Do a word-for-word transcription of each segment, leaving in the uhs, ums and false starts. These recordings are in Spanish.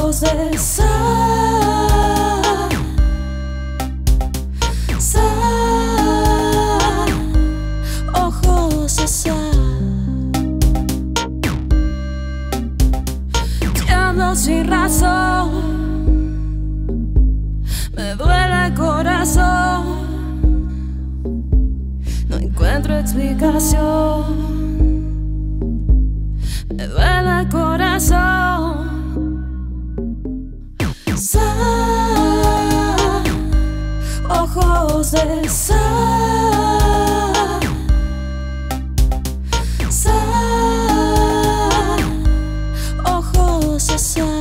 ojos de sal, sal, ojos de sal. Te ando sin razón, me duele el corazón, no encuentro explicación. Me duele el corazón. Sal, ojos de sal, sal, ojos de sal.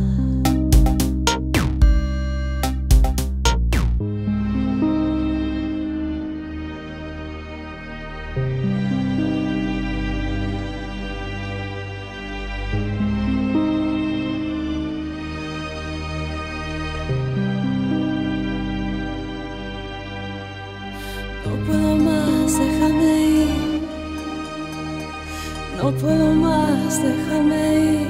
No puedo más, déjame ir. No puedo más, déjame ir.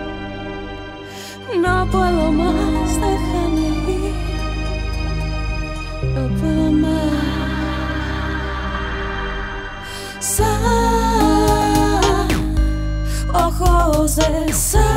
No puedo más, déjame ir. No puedo más. Sal, ojos de sal.